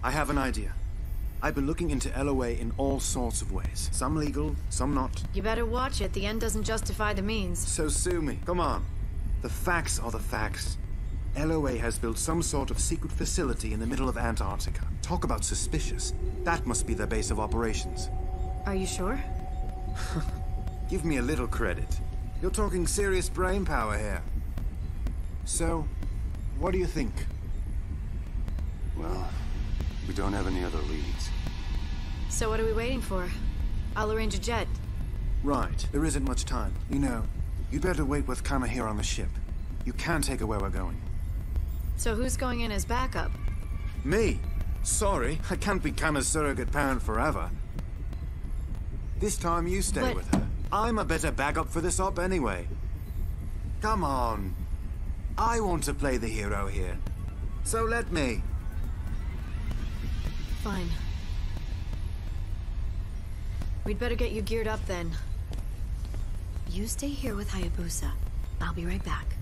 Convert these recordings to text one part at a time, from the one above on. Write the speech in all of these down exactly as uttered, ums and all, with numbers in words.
I have an idea. I've been looking into L O A in all sorts of ways. Some legal, some not. You better watch it. The end doesn't justify the means. So sue me. Come on. The facts are the facts. L O A has built some sort of secret facility in the middle of Antarctica. Talk about suspicious. That must be their base of operations. Are you sure? Give me a little credit. You're talking serious brain power here. So, what do you think? Well, we don't have any other leads. So what are we waiting for? I'll arrange a jet. Right. There isn't much time. You know, you'd better wait with Kana here on the ship. You can't take her where we're going. So who's going in as backup? Me? Sorry, I can't be Kana's surrogate parent forever. This time you stay But... with her. I'm a better backup for this op anyway. Come on. I want to play the hero here. So let me. Fine. We'd better get you geared up then. You stay here with Hayabusa. I'll be right back.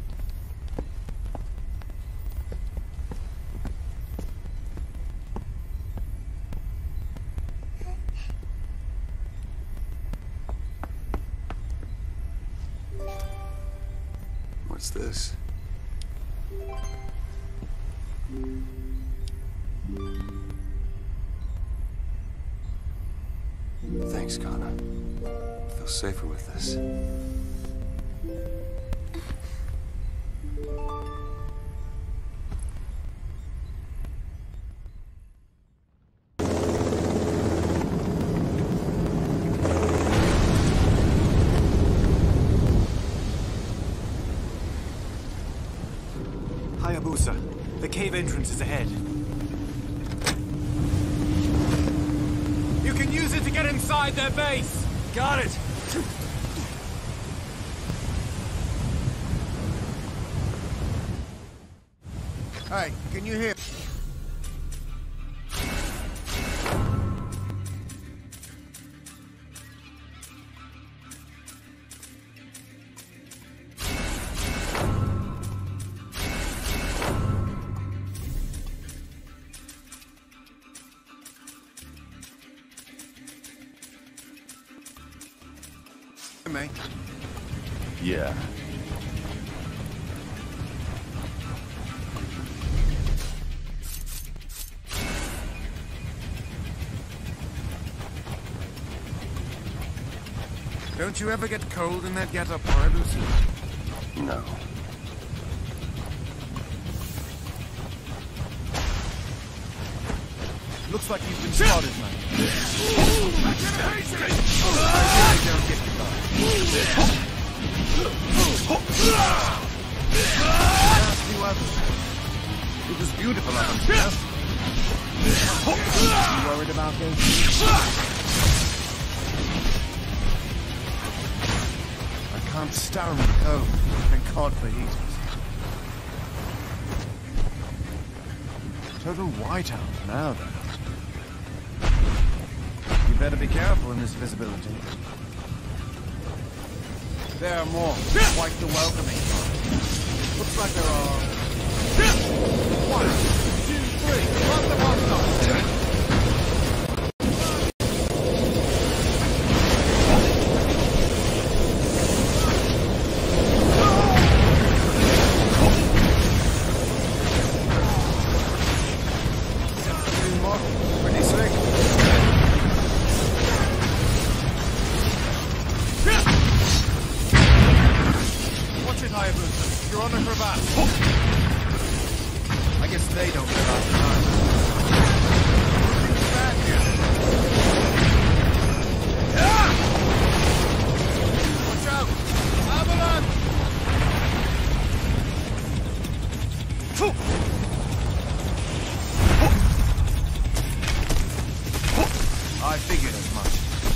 What's this? Thanks, Kana. I feel safer with this. Hayabusa, the cave entrance is ahead. You can use it to get inside their base! Got it! Hey, can you hear? Mate. Yeah. Don't you ever get cold in that get-up, Hayabusa? No. Looks like you've been spotted, man. Don't get you by. Ask you others. It was beautiful up until just. You worried about this? I can't stand the cold. Thank God for heaters. Total whiteout now, then. You better be careful in this visibility. There are more. Quite the welcoming. Looks like there are... One, two, three. Run the one side. Pretty slick. Watch it, Hayabusa. You're on a crevasse. I guess they don't get off the time. Back here. Watch out! Avalanche! I figured as much.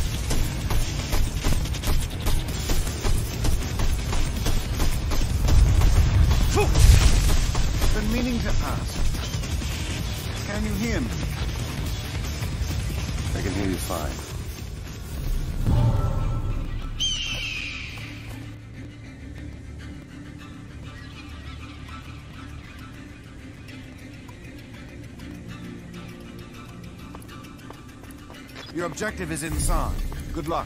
Been meaning to ask. Can you hear me? I can hear you fine. Your objective is inside. Good luck.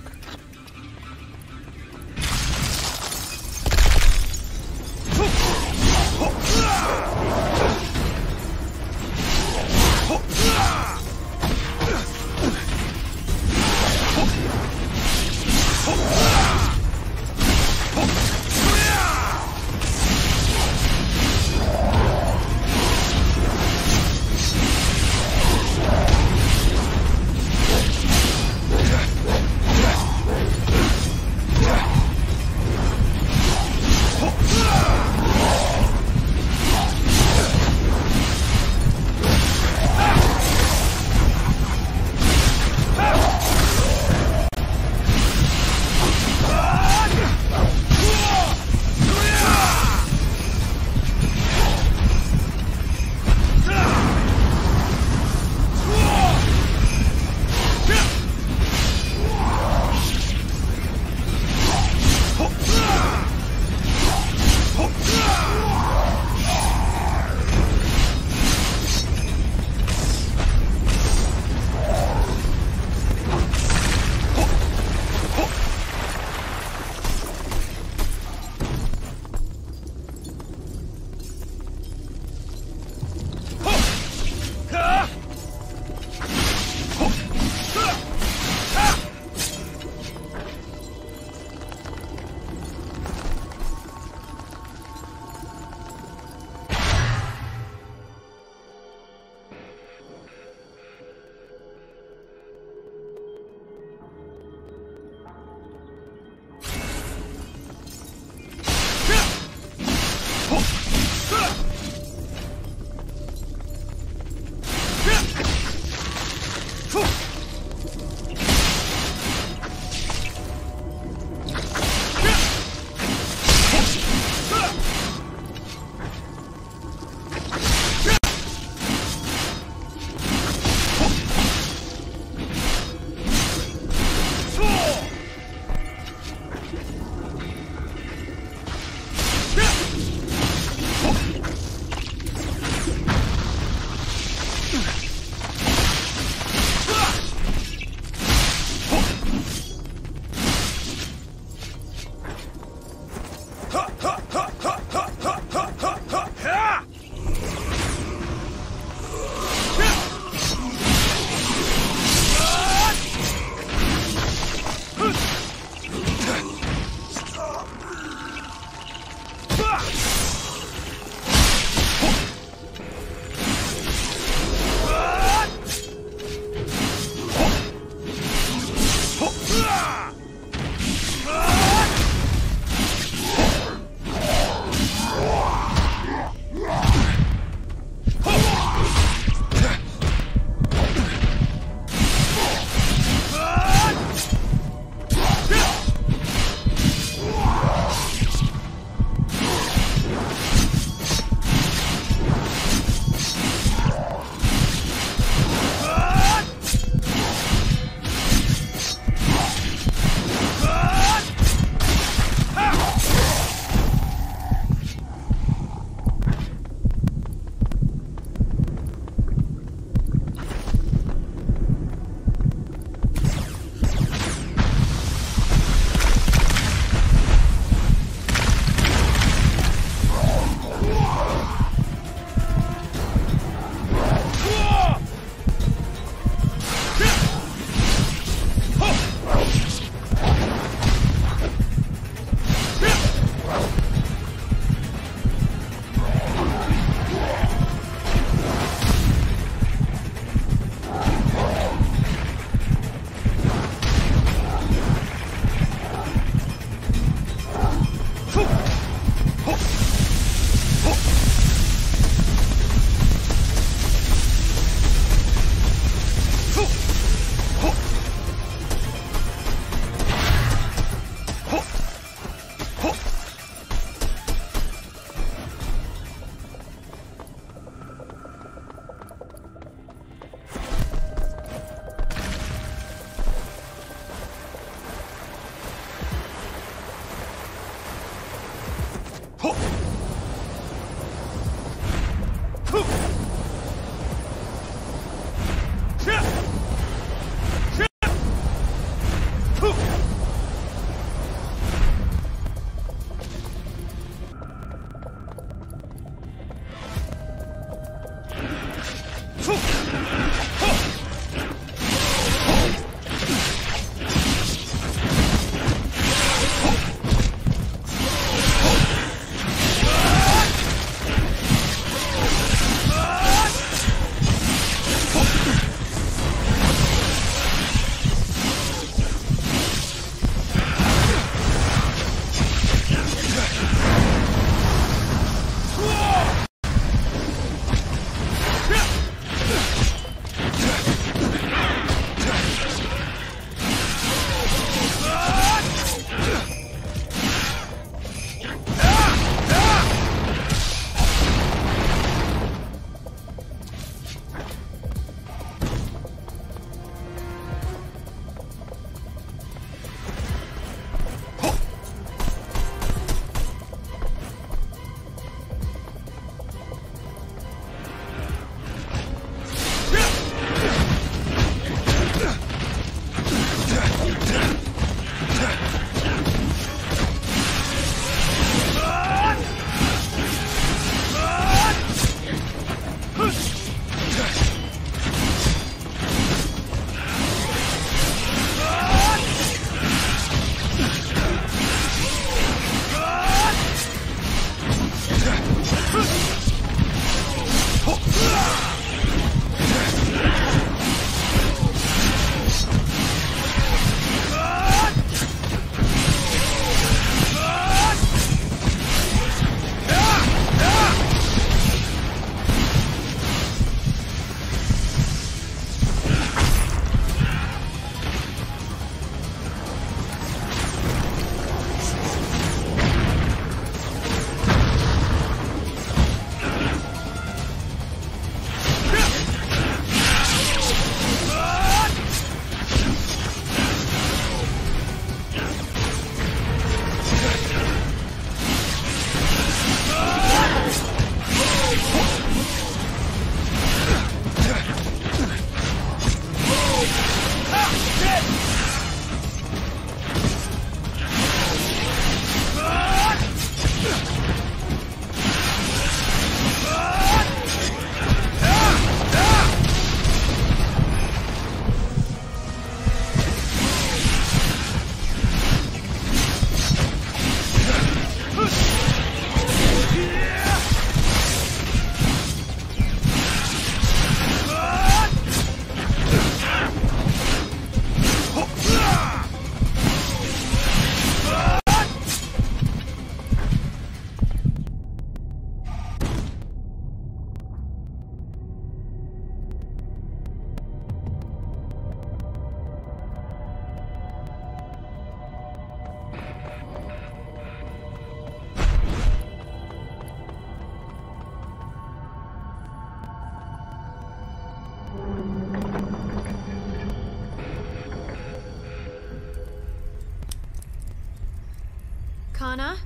Kana?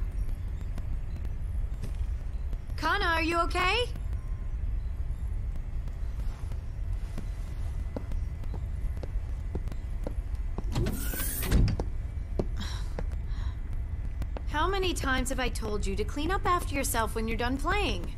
Kana, are you okay? How many times have I told you to clean up after yourself when you're done playing?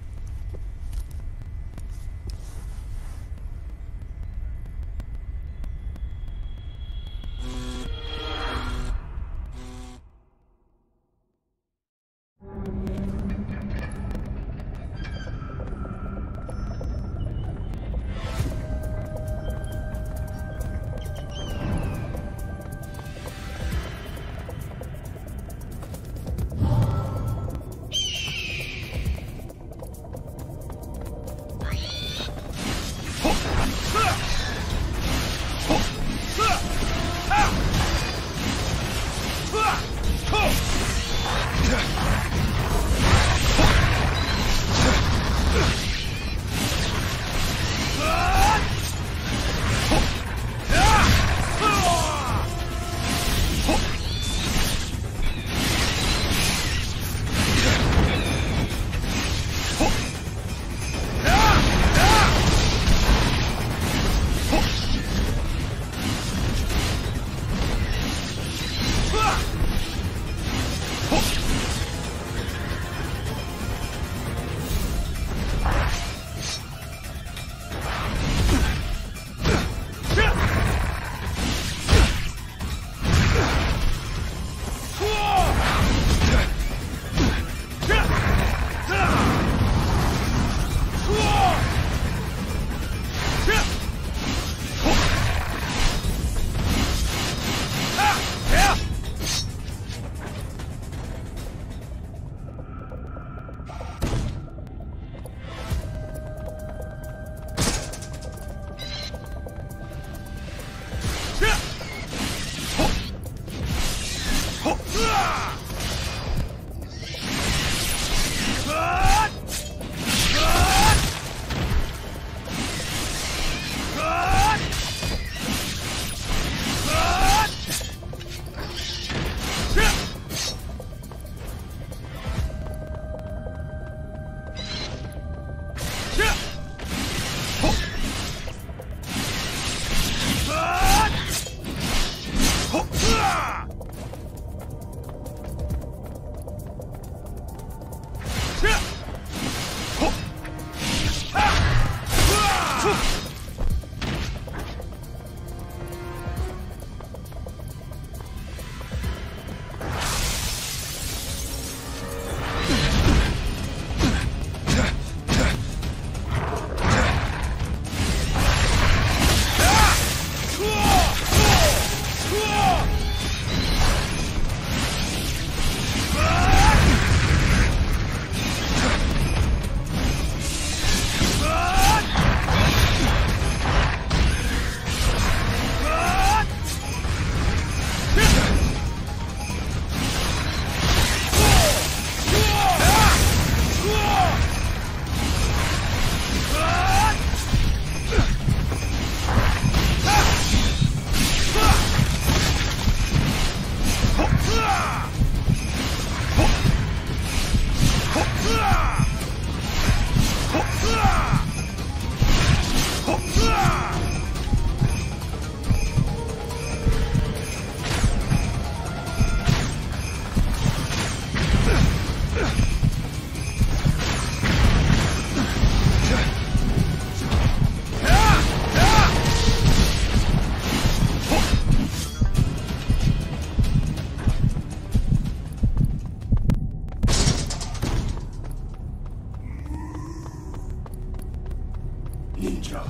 Ninja.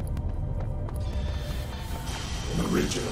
Original.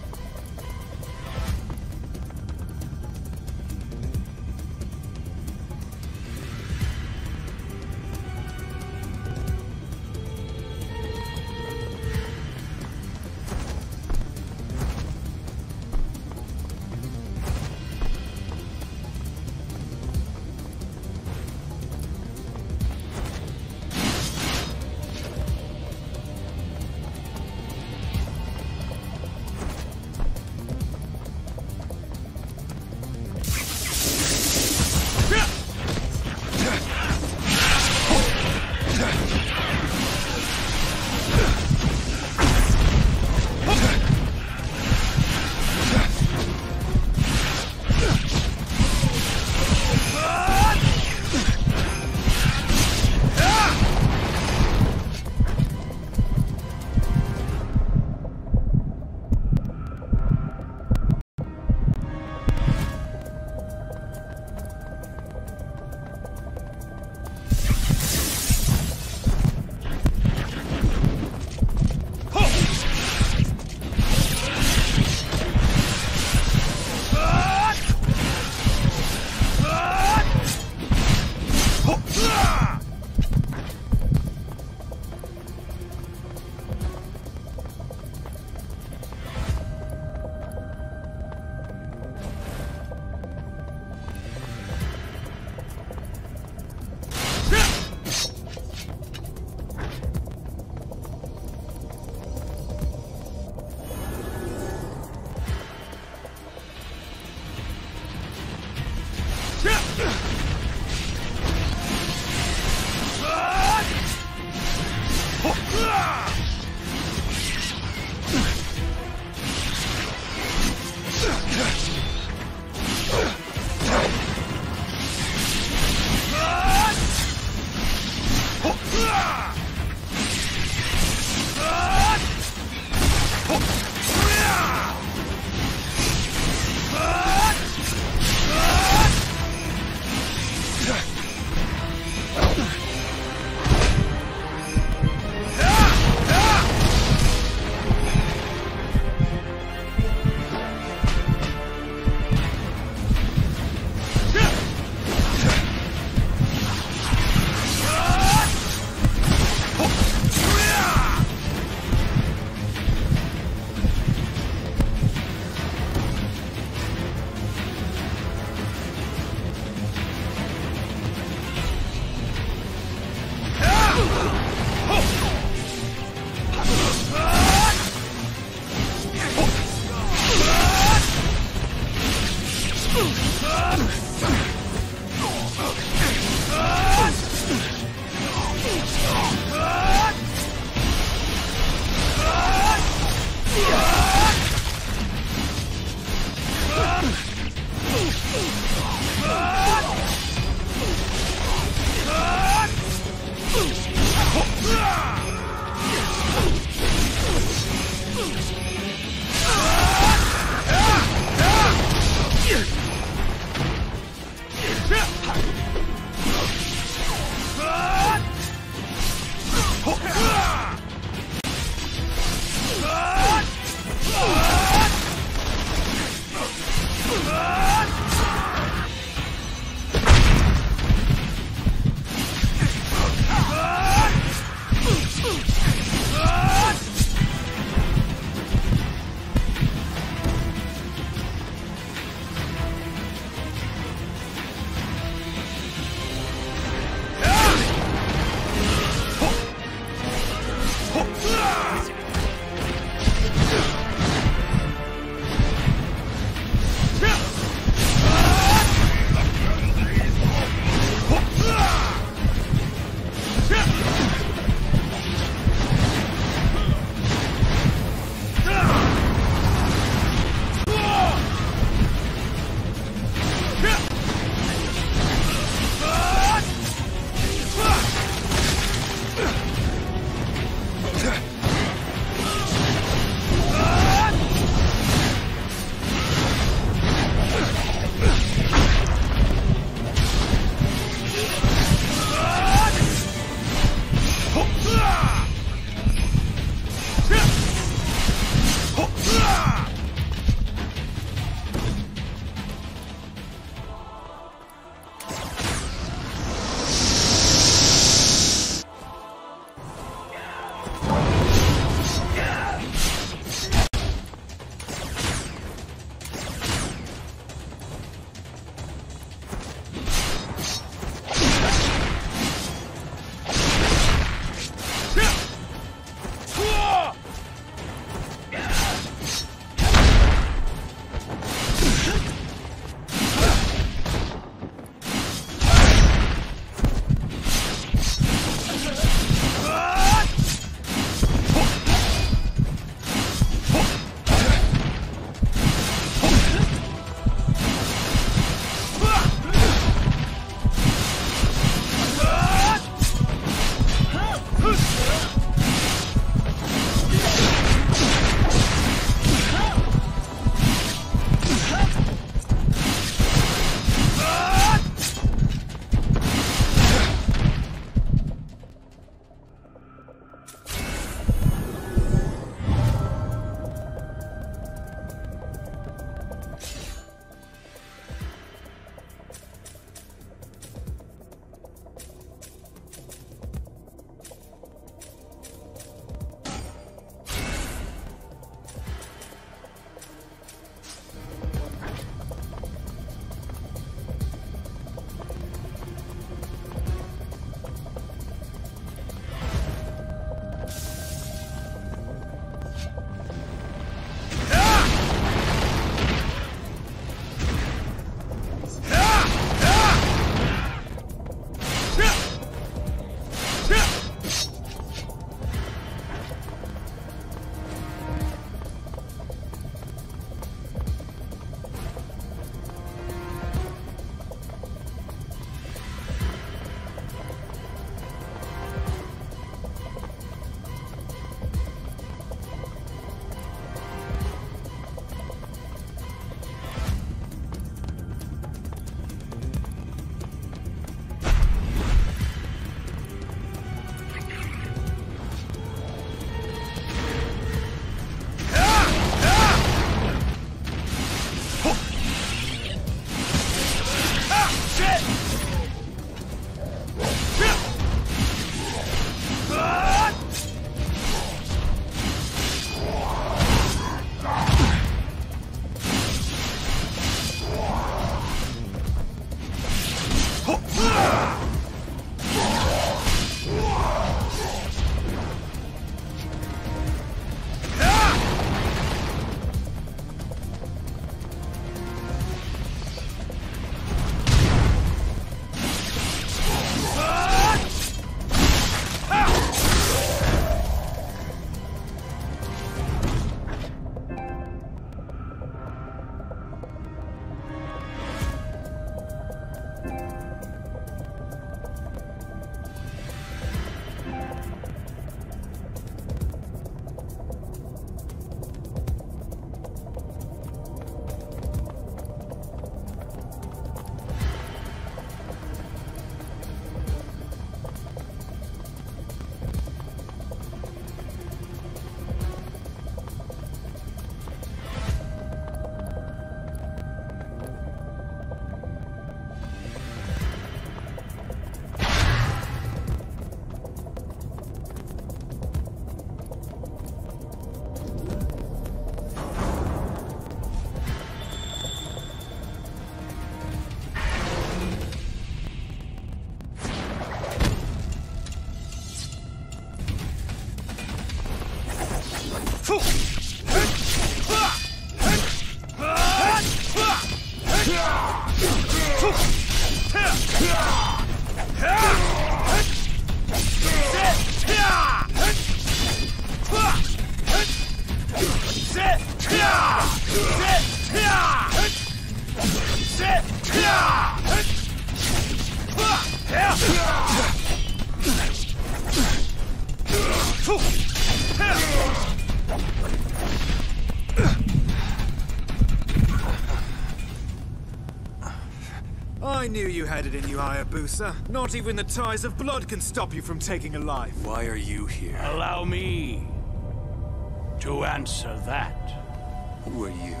I knew you had it in you, Hayabusa. Not even the ties of blood can stop you from taking a life. Why are you here? Allow me to answer that. Who are you?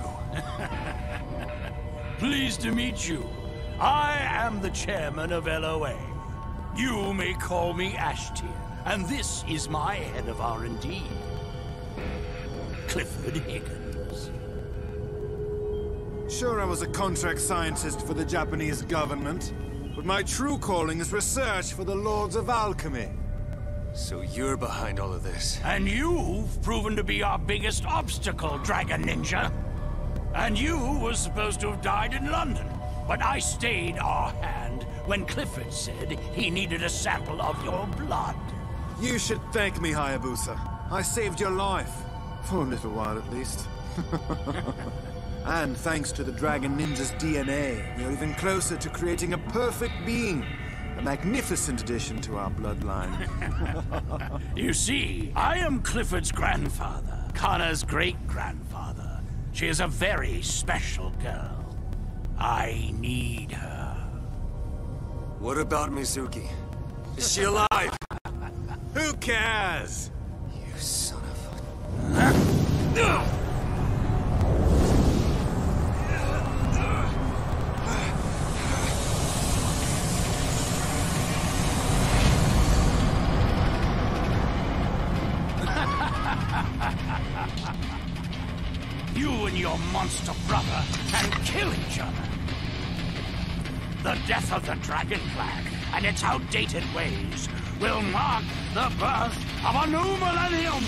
Pleased to meet you. I am the chairman of L O A. You may call me Ashtier, and this is my head of R and D, Clifford Higgins. Sure, I was a contract scientist for the Japanese government, but my true calling is research for the Lords of Alchemy. So you're behind all of this? And you've proven to be our biggest obstacle, Dragon Ninja. And you were supposed to have died in London, but I stayed our hand when Clifford said he needed a sample of your blood. You should thank me, Hayabusa. I saved your life. For a little while, at least. And thanks to the Dragon Ninja's D N A, we're even closer to creating a perfect being. A magnificent addition to our bloodline. You see, I am Clifford's grandfather, Kanna's great-grandfather. She is a very special girl. I need her. What about Mizuki? Is she alive? Who cares? You son of a... You and your monster brother can kill each other. The death of the Dragon Flag and its outdated ways will mark the birth of a new millennium.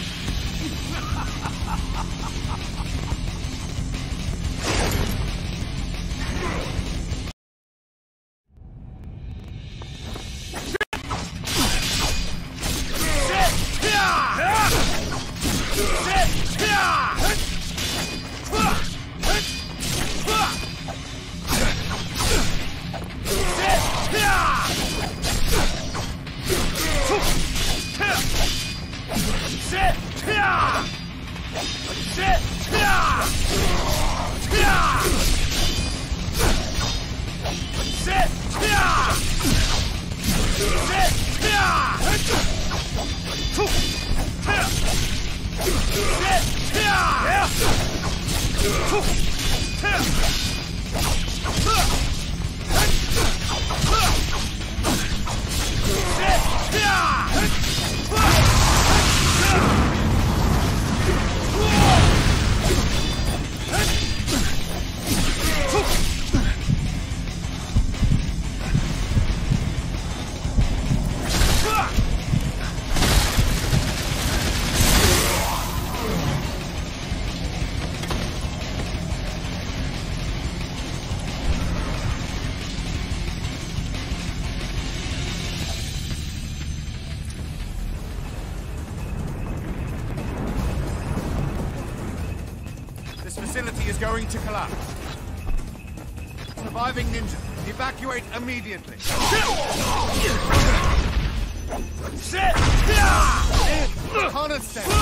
Going to collapse. Surviving ninja, evacuate immediately. Sit! Kanna stay.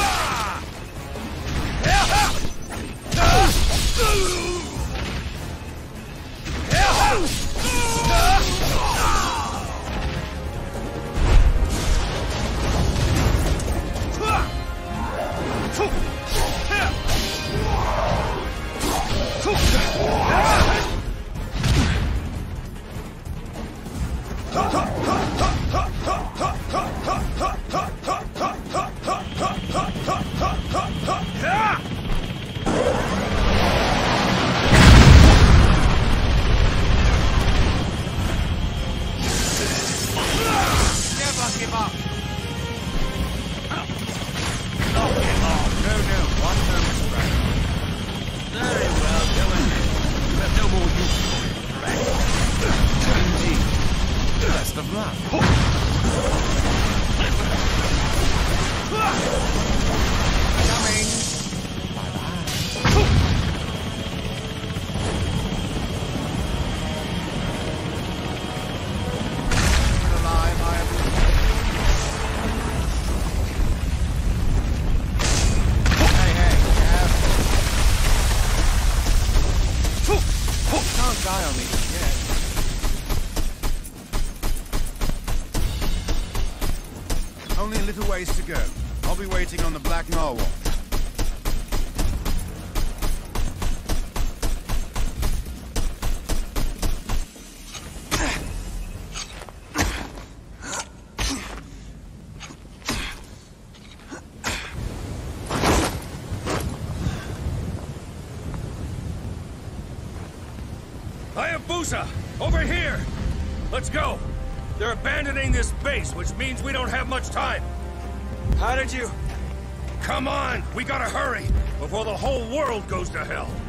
little ways to go. I'll be waiting on the Black Narwhal. Hayabusa! Over here! Let's go! They're abandoning this base, which means we don't have much time. How did you... Come on! We gotta hurry, before the whole world goes to hell!